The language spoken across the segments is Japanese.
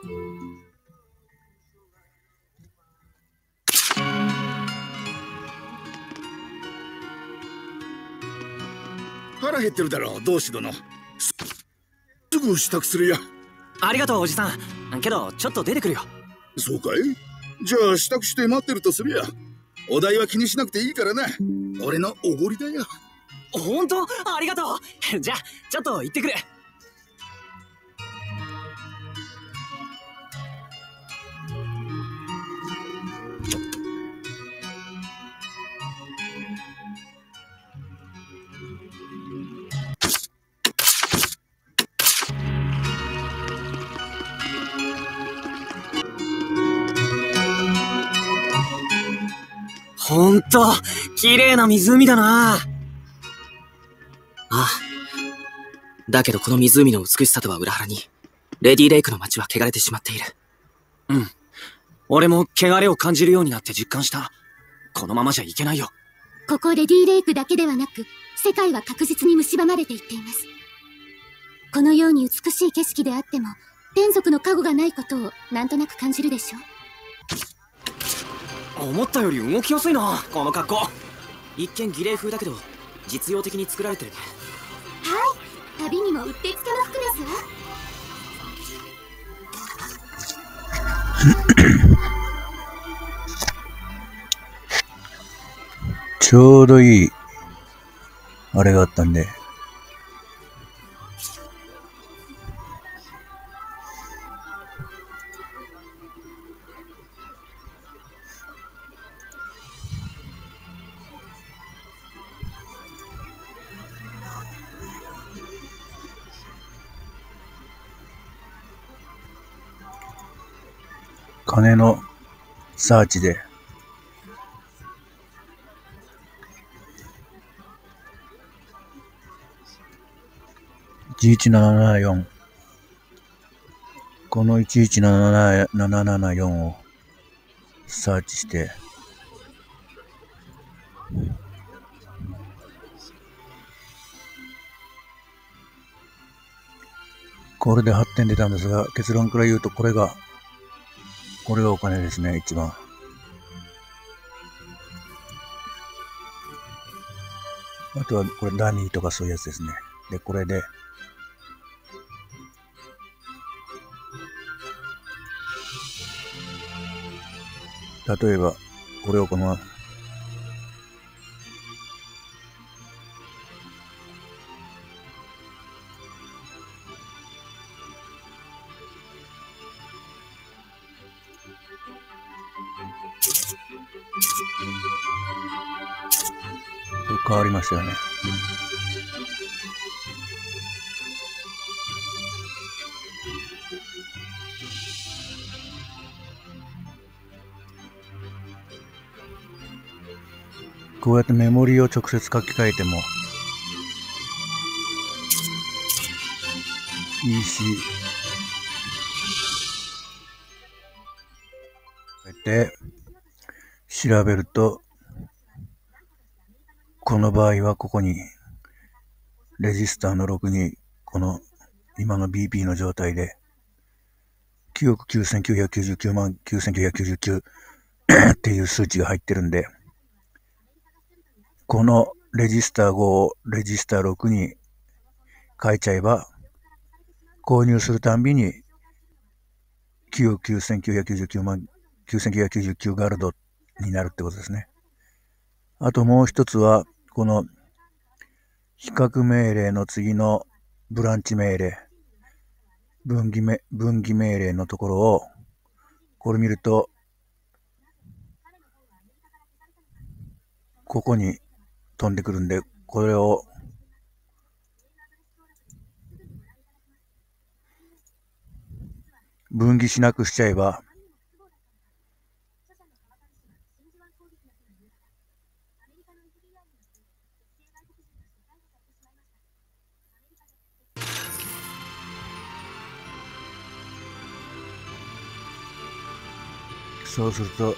腹減ってるだろう、同志殿。すぐ支度するや。 ありがとう、おじさん。けど、ちょっと出てくるよ。 そうかい？じゃあ支度して待ってるとするや。お代は気にしなくていいからな。俺のおごりだよ。 ほんと？ありがとう。じゃあ、ちょっと行ってくる。ほんと、綺麗な湖だな。あ、だけどこの湖の美しさとは裏腹に、レディレイクの街は汚れてしまっている。うん。俺も汚れを感じるようになって実感した。このままじゃいけないよ。 ここレディレイクだけではなく、世界は確実に蝕まれていっています。このように美しい景色であっても、天族の加護がないことをなんとなく感じるでしょ。 思ったより動きやすいな、この格好。一見儀礼風だけど、実用的に作られてるね。 はい、旅にもうってつけの服ですわ。 ちょうどいい、あれがあったんで。金のサーチで11774、この11774をサーチして、これで8点出たんですが、結論から言うとこれがお金ですね、一番。あとはこれダミーとかそういうやつですね。で、これで例えばこれをこのまま変わりましたよね。こうやってメモリを直接書き換えてもいいし、こうやって調べると、この場合はここにレジスターの6にこの今の BP の状態で9億9999万9999っていう数値が入ってるんで、このレジスター5をレジスター6に変えちゃえば、購入するたんびに9億9999万9999ガルドになるってことですね。あともう一つは、この比較命令の次のブランチ命令、分岐命令のところを、これ見ると、ここに飛んでくるんで、これを分岐しなくしちゃえば、そうすると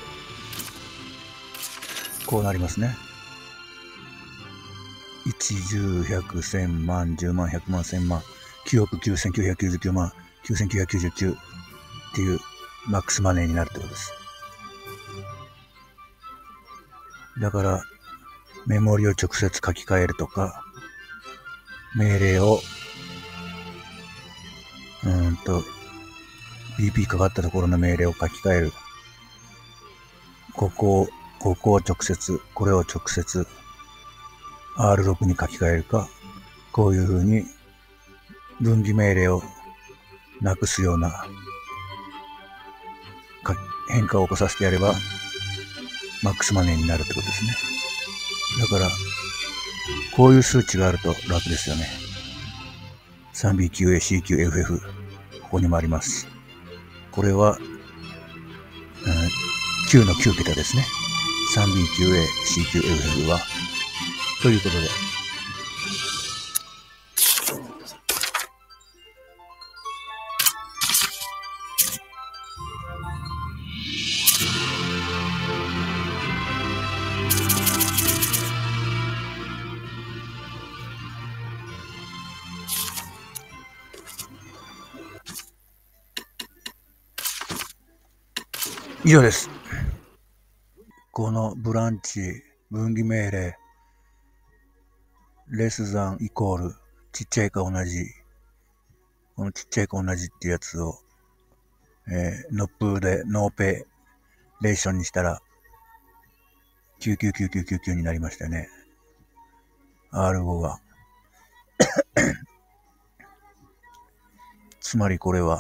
こうなりますね。1、10、100、1000万、10万、100万、1000万、9億9999万、9999っっていうマックスマネーになるってことです。だから、メモリを直接書き換えるとか、命令を、BP かかったところの命令を書き換える。これを直接 R6 に書き換えるか、こういう風に分岐命令をなくすような変化を起こさせてやれば、マックスマネーになるってことですね。だから、こういう数値があると楽ですよね。3B9A、C9、FF。ここにもあります。これは、9の9桁ですね。3B9A、C9、FF は。ということで。以上です。このブランチ分岐命令レスザンイコールちっちゃいか同じ、このちっちゃいか同じっていうやつを、ノーペレーションにしたら999999になりましたね。R5 がつまりこれは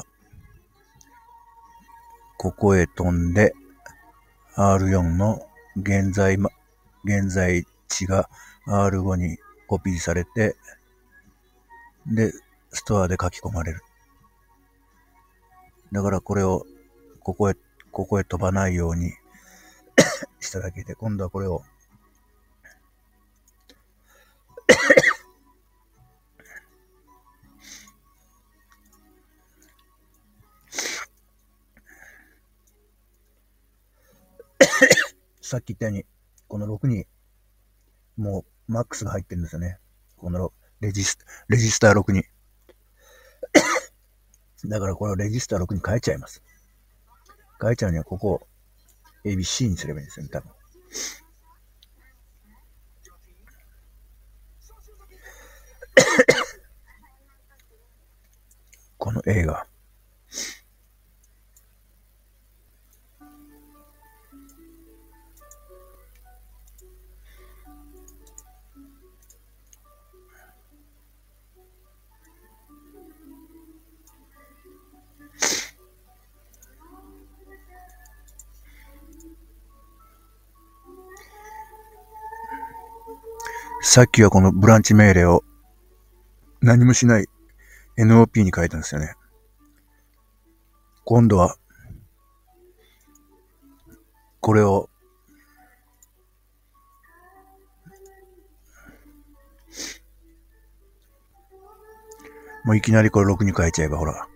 ここへ飛んで R4 の現在値が R5 にコピーされて、で、ストアで書き込まれる。だからこれをここへ飛ばないようにしただけで、今度はこれをさっき言ったように、この6に、もう、マックスが入ってるんですよね。このレジスター6に。だからこれをレジスター6に変えちゃいます。変えちゃうには、ここを ABC にすればいいんですよね、多分。この A が。さっきはこのブランチ命令を何もしない NOP に変えたんですよね。今度はこれをもういきなりこれ6に変えちゃえばほら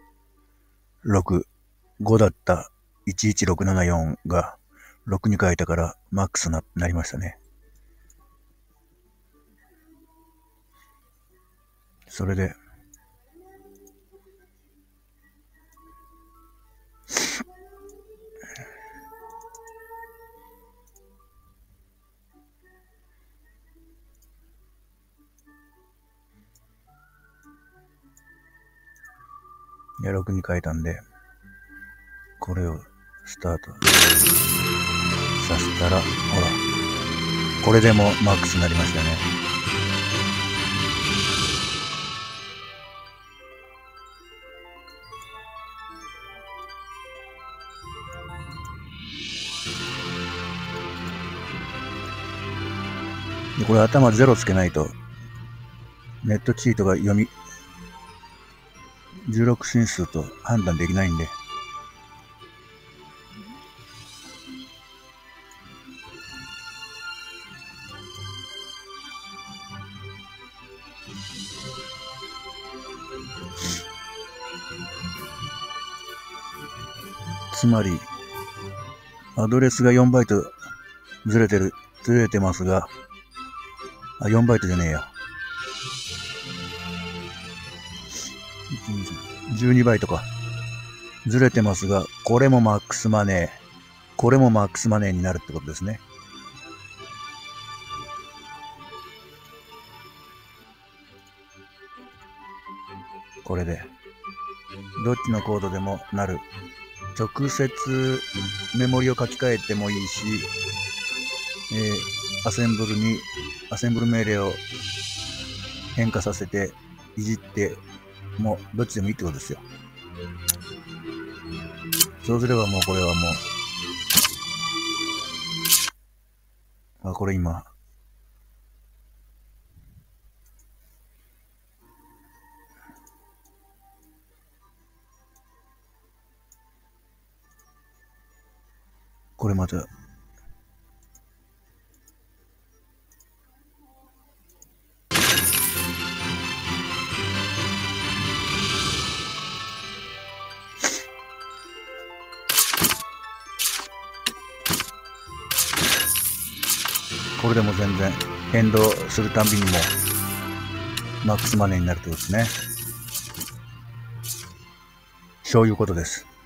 6、5だった11674が6に変えたからマックスなりましたね。それで6に変えたんで、これをスタートさせたら、ほら、これでもマックスになりましたね。でこれ頭0つけないと、ネットチートが16進数と判断できないんで。つまり、アドレスが4バイトずれてますが、4バイトじゃねえや。12バイトか。 ずれてますが、これもマックスマネー。これもマックスマネーになるってことですね。これで。どっちのコードでもなる。直接メモリを書き換えてもいいし、アセンブル命令を変化させていじってもどっちでもいいってことですよ。そうすればもうこれはもう、これ今、これまた、これでも全然変動するたんびにもマックスマネーになるってことですね。そういうことです。